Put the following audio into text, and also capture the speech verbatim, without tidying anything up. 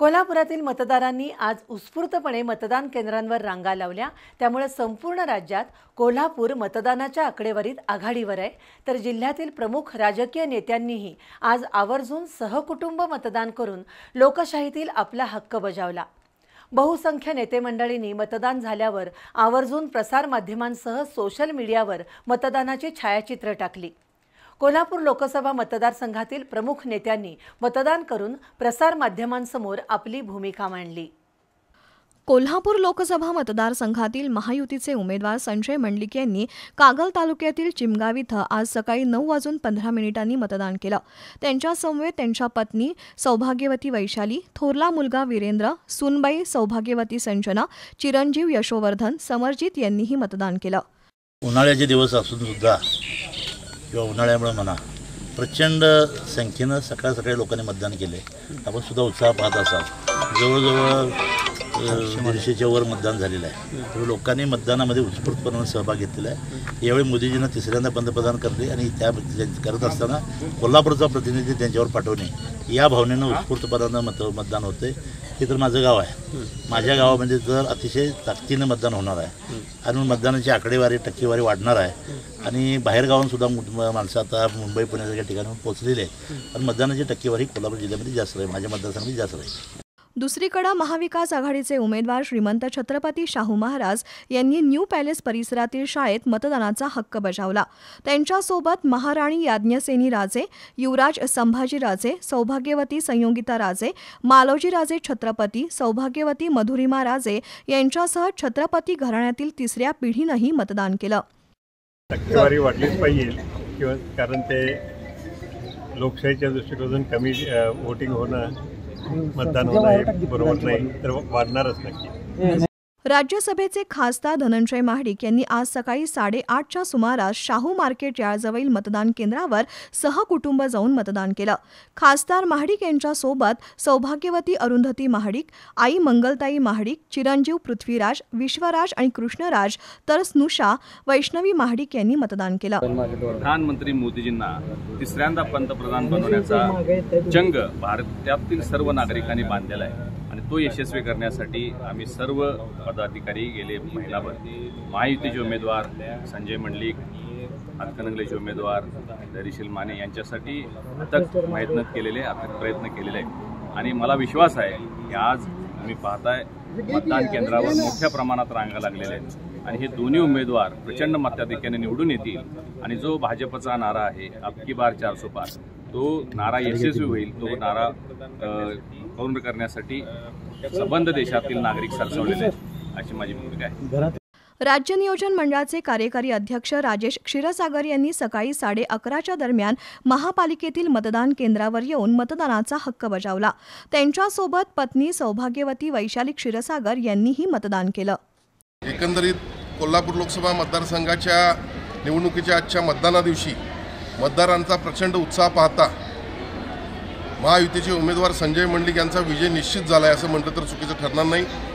कोल्हापुरातील मतदारांनी आज उत्स्फूर्तपणे मतदान केंद्रांवर रांगा लावल्या। त्यामुळे संपूर्ण राज्यात कोल्हापूर मतदानाच्या आकडेवारीत आघाडीवर आहे, तर जिल्ह्यातील प्रमुख राजकीय नेत्यांनीही आज आवर्जून सहकुटुंब मतदान करून लोकशाहीतील आपला हक्क बजावला। बहुसंख्य नेते मंडळींनी मतदान झाल्यावर आवर्जून प्रसार माध्यमांसह सोशल मीडियावर मतदानाची छायाचित्रे टाकली। कोल्हापूर लोकसभा मतदारसंघातील प्रमुख नेत्यांनी मतदान करून प्रसार माध्यमांसमोर आपली भूमिका मांडली। कोल्हापूर लोकसभा मतदारसंघातील महायुतीचे उमेदवार संजय मंडलिक यांनी कागल तालुक्यातील चिमगाव इथं आज सकाळी नऊ वाजून पंधरा मिनिटांनी मतदान केलं। त्यांच्या समवेत त्यांच्या पत्नी सौभाग्यवती वैशाली, थोरला मुलगा वीरेंद्र, सूनबाई सौभाग्यवती संजना, चिरंजीव यशोवर्धन, समरजित यांनीही मतदान केलं। उन्हाळ्याचे दिवस असून सुद्धा किंवा उन्हाळ्यामुळे म्हणा प्रचंड संख्येनं सकाळ सकाळी लोकांनी मतदान केले। आपण सुद्धा उत्साह पाहत असाल, जवळजवळ दीडशेच्या वर मतदान झालेलं आहे। तर लोकांनी मतदानामध्ये उत्स्फूर्तपणे सहभाग घेतलेला आहे। यावेळी मोदीजींना तिसऱ्यांदा पंतप्रधान करले आणि त्या करत असताना कोल्हापूरचा प्रतिनिधी त्यांच्यावर पाठवणे या भावनेनं उत्स्फूर्तपणानं मत मतदान होते। हे तर माझं गाव आहे, माझ्या गावामध्ये जर अतिशय ताकदीनं मतदान होणार आहे आणि मतदानाची आकडेवारी टक्केवारी वाढणार आहे आणि बाहेर गावांसुद्धा माणसं आता मुंबई पुण्यासारख्या ठिकाणी पोहोचलेले आहेत, पण मतदानाची टक्केवारी कोल्हापूर जिल्ह्यामध्ये जास्त आहे, माझ्या मतदारसंघामध्ये जास्त आहे। दुसरीकडे महाविकास आघाडीचे उमेदवार श्रीमंत छत्रपती शाहू महाराज यांनी न्यू पॅलेस परिसरातील शाळेत मतदानाचा हक्क बजावला। त्यांच्यासोबत महाराणी याज्ञसेनी राजे, युवराज संभाजी राजे, सौभाग्यवती संयोगिता राजे, मालोजी राजे छत्रपती, सौभाग्यवती मधुरिमा राजे यांच्यासह छत्रपती घराण्यातील तिसऱ्या पिढीनंही मतदान केलं। टक्केवारी वाढलीच पाहिजे किंवा कारण ते लोकशाहीच्या दृष्टिकोनातून कमी वोटिंग होणं मतदान होणं हे बरोबर नाही, तर वाढणारच नक्की। राज्यसभेचे खासदार धनंजय महाडिक यांनी आज सकाळी साडेआठच्या सुमारास शाहू मार्केट यार्डजवळील मतदान केंद्रावर सहकुटुंब जाऊन मतदान केलं। खासदार महाडिक यांच्यासोबत सौभाग्यवती अरुंधती महाडिक, आई मंगलताई महाडिक, चिरंजीव पृथ्वीराज, विश्वराज आणि कृष्णराज तर स्नुषा वैष्णवी महाडिक यांनी मतदान केलं। प्रधानमंत्री मोदीजींना तिसऱ्यांदा पंतप्रधान बनवण्याचा जंग भारतातील सर्व नागरिकांनी बांधलेला आहे आणि तो यशस्वी करण्यासाठी आम्ही सर्व पदाधिकारी गेले महिनाभर महायुतीचे उमेदवार संजय मंडलिक, हातकणंगलेचे उमेदवार धैर्यशील माने यांच्यासाठी अथक मेहनत केलेले अथक प्रयत्न केलेले आहेत आणि मला विश्वास आहे की आज तुम्ही पाहताय मतदान केंद्रावर मोठ्या प्रमाणात रांगा लागलेल्या आहेत आणि हे दोन्ही उमेदवार प्रचंड मताधिक्याने निवडून येतील आणि जो भाजपचा नारा आहे अबकी बार चारसो पार, तो नारा यशस्वी होईल। तो नारा पूर्ण करण्यासाठी संबंध देशातील नागरिक सरसावलेले आहेत अशी माझी भूमिका आहे। राज्य नियोजन मंडळाचे कार्यकारी अध्यक्ष राजेश क्षीरसागर यांनी सकाळी साडे अकराच्या दरम्यान महापालिकेतील मतदान केंद्रावर येऊन मतदानाचा हक्क बजावला। त्यांच्यासोबत पत्नी सौभाग्यवती वैशाली क्षीरसागर यांनीही मतदान केलं। एकंदरीत कोल्हापूर लोकसभा मतदारसंघाच्या निवडणुकीच्या आजच्या मतदाना दिवशी मतदारांचा प्रचंड उत्साह पाहता महायुतीचे उमेदवार संजय मंडलिक यांचा विजय निश्चित झाला आहे असं म्हटलं तर चुकीचं ठरणार नाही।